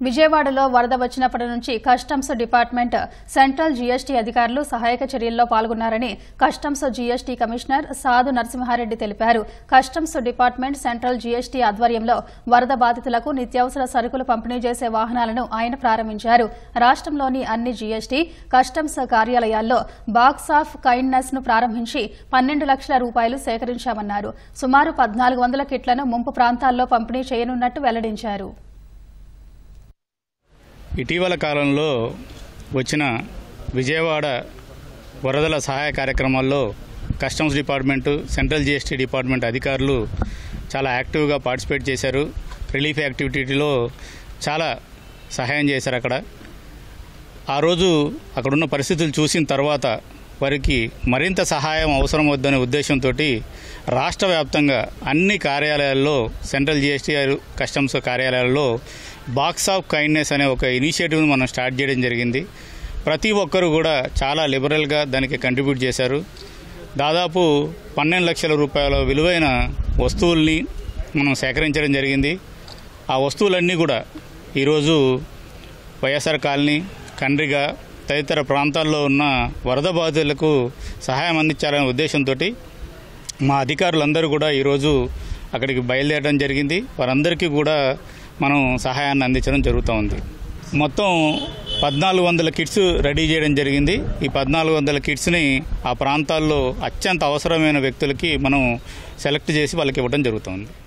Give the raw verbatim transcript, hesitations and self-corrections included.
విజయవాడలో వరద వచ్చినప్పటి నుంచి కస్టమ్స్ డిపార్ట్మెంట్ సెంట్రల్ జీఎస్టీ అధికారులు సహాయక చర్యల్లో పాల్గొన్నారని కస్టమ్స్ జీఎస్టీ కమిషనర్ సాధు నరసింహారెడ్డి తెలిపారు. కస్టమ్స్ డిపార్ట్మెంట్ సెంట్రల్ జీఎస్టీ ఆధ్వర్యంలో వరద బాధితులకు నిత్యావసర సరుకులు పంపిణీ చేసే వాహనాలను ఆయన ప్రారంభించారు. రాష్ట్రంలోని అన్ని జీఎస్టీ కస్టమ్స్ కార్యాలయాల్లో బాక్స్ ఆఫ్ కైండ్నెస్ ను ప్రారంభించి పన్నెండు లక్షల రూపాయలు సేకరించామన్నారు. సుమారు పద్నాలుగు వందల కిట్లను ముంపు ప్రాంతాల్లో పంపిణీ చేయనున్నట్టు వెల్లడించారు. ఇటీవల కాలంలో వచ్చిన విజయవాడ వరదల సహాయ కార్యక్రమాల్లో customs department central GST department అధికారులు చాలా యాక్టివ్గా పార్టిసిపేట్ చేశారు. రిలీఫ్ యాక్టివిటీలో చాలా సహాయం చేశారు. అక్కడ ఆ రోజు అక్కడున్న పరిస్థితులు చూసిన తర్వాత వారికి మరింత సహాయం అవసరం వద్దనే ఉద్దేశంతో రాష్ట్ర వ్యాప్తంగా అన్ని కార్యాలయాల్లో సెంట్రల్ జీఎస్టీ కస్టమ్స్ కార్యాలయాల్లో బాక్స్ ఆఫ్ కైండ్నెస్ అనే ఒక ఇనిషియేటివ్ను మనం స్టార్ట్ చేయడం జరిగింది. ప్రతి ఒక్కరు కూడా చాలా లిబరల్గా దానికి కంట్రిబ్యూట్ చేశారు. దాదాపు పన్నెండు లక్షల రూపాయల విలువైన వస్తువుల్ని మనం సేకరించడం జరిగింది. ఆ వస్తువులన్నీ కూడా ఈరోజు వైఎస్ఆర్ కాలనీ, కండ్రిగా తదితర ప్రాంతాల్లో ఉన్న వరద బాధితులకు సహాయం అందించాలనే ఉద్దేశంతో మా అధికారులందరూ కూడా ఈరోజు అక్కడికి బయలుదేరడం జరిగింది. వారందరికీ కూడా మనం సహాయాన్ని అందించడం జరుగుతూ ఉంది. మొత్తం పద్నాలుగు వందల కిట్స్ రెడీ చేయడం జరిగింది. ఈ పద్నాలుగు వందల కిట్స్ని ఆ ప్రాంతాల్లో అత్యంత అవసరమైన వ్యక్తులకి మనం సెలెక్ట్ చేసి వాళ్ళకి ఇవ్వడం జరుగుతుంది.